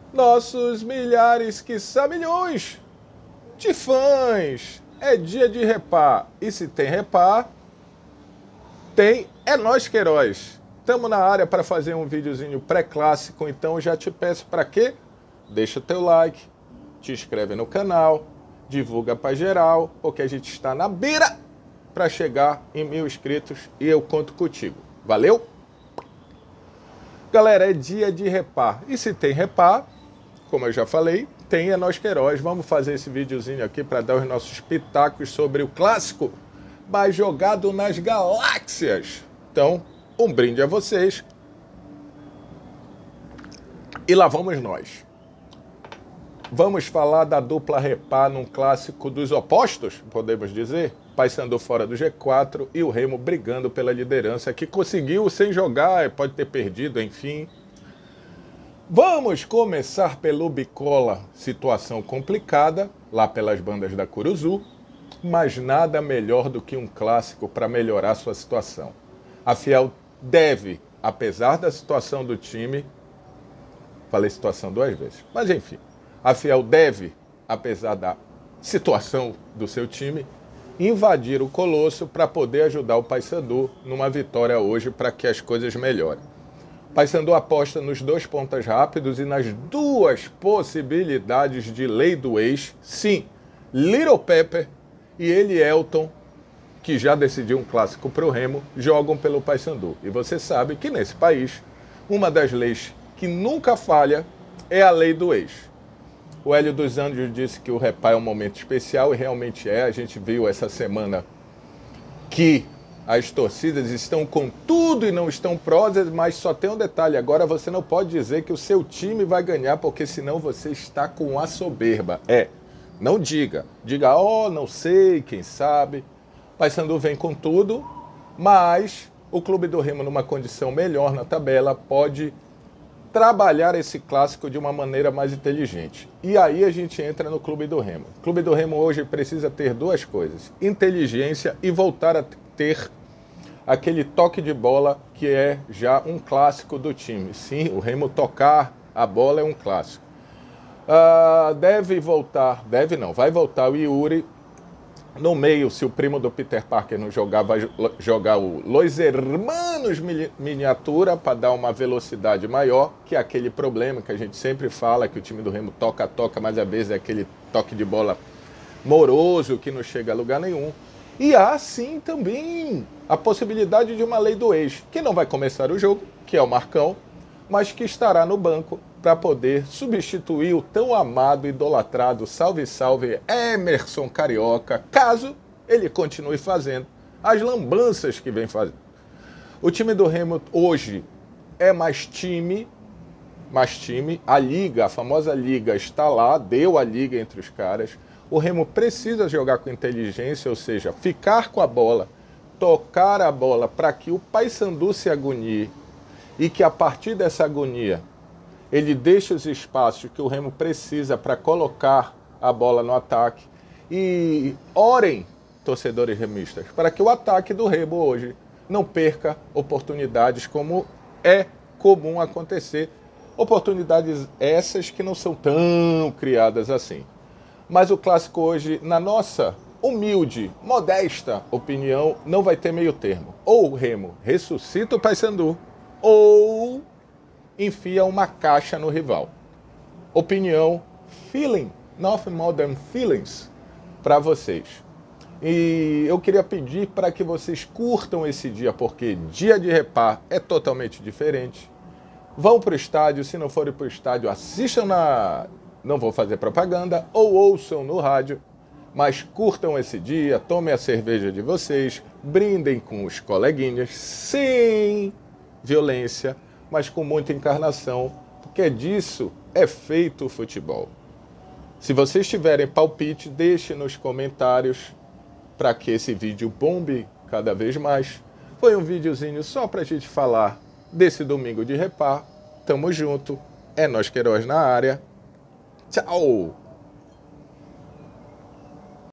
nossos milhares, quiçá milhões de fãs. É dia de repar. E se tem repar, tem É Nós Queiroz. Estamos na área para fazer um videozinho pré-clássico, então já te peço para quê? Deixa o teu like, te inscreve no canal, divulga para geral, porque a gente está na beira para chegar em 1000 inscritos e eu conto contigo. Valeu? Galera, é dia de repar. E se tem repar, como eu já falei, tem É Nós Queiroz. Vamos fazer esse videozinho aqui para dar os nossos pitacos sobre o clássico mais jogado nas galáxias. Então, um brinde a vocês. E lá vamos nós. Vamos falar da dupla repar num clássico dos opostos, podemos dizer? Paysandu fora do G4 e o Remo brigando pela liderança, que conseguiu sem jogar, pode ter perdido, enfim. Vamos começar pelo Bicola, situação complicada, lá pelas bandas da Curuzu, mas nada melhor do que um clássico para melhorar sua situação. A Fiel deve, apesar da situação do time, falei situação 2 vezes, mas enfim, a Fiel deve, apesar da situação do seu time, invadir o Colosso para poder ajudar o Paysandu numa vitória hoje para que as coisas melhorem. Paysandu aposta nos 2 pontas rápidos e nas 2 possibilidades de lei do ex. Sim, Little Pepper e Elielton, que já decidiu um clássico para o Remo, jogam pelo Paysandu. E você sabe que nesse país, uma das leis que nunca falha é a lei do ex. O Hélio dos Anjos disse que o repar é um momento especial e realmente é. A gente viu essa semana que as torcidas estão com tudo e não estão prosas, mas só tem um detalhe. Agora você não pode dizer que o seu time vai ganhar, porque senão você está com a soberba. Não diga. Diga, não sei, quem sabe. Paysandu vem com tudo, mas o Clube do Remo, numa condição melhor na tabela, pode trabalhar esse clássico de uma maneira mais inteligente. E aí a gente entra no Clube do Remo. O Clube do Remo hoje precisa ter 2 coisas: inteligência e voltar a ter aquele toque de bola que é já um clássico do time. Sim, o Remo tocar a bola é um clássico. Vai voltar o Yuri. No meio, se o primo do Peter Parker não jogar, vai jogar o Los Hermanos Miniatura para dar uma velocidade maior, que é aquele problema que a gente sempre fala, que o time do Remo toca, mas às vezes é aquele toque de bola moroso que não chega a lugar nenhum. E há sim também a possibilidade de uma lei do ex, que não vai começar o jogo, que é o Marcão, mas que estará no banco para poder substituir o tão amado e idolatrado salve Emerson Carioca, caso ele continue fazendo as lambanças que vem fazendo. O time do Remo hoje é mais time, a famosa liga está lá, deu a liga entre os caras. O Remo precisa jogar com inteligência, ou seja, ficar com a bola, tocar a bola para que o Paysandu se agonie e que a partir dessa agonia ele deixa os espaços que o Remo precisa para colocar a bola no ataque. E orem, torcedores remistas, para que o ataque do Remo hoje não perca oportunidades como é comum acontecer. Oportunidades essas que não são tão criadas assim. Mas o clássico hoje, na nossa humilde, modesta opinião, não vai ter meio termo. Ou o Remo ressuscita o Paysandu, ou enfia uma caixa no rival. Opinião, feeling, nothing more than feelings, para vocês. E eu queria pedir para que vocês curtam esse dia, porque dia de repar é totalmente diferente. Vão para o estádio, se não forem para o estádio, assistam não vou fazer propaganda, ou ouçam no rádio, mas curtam esse dia, tomem a cerveja de vocês, brindem com os coleguinhas, sem violência, mas com muita encarnação, porque disso é feito o futebol. Se vocês tiverem palpite, deixe nos comentários para que esse vídeo bombe cada vez mais. Foi um videozinho só para a gente falar desse domingo de repar. Tamo junto, É Nós Queiroz na área. Tchau!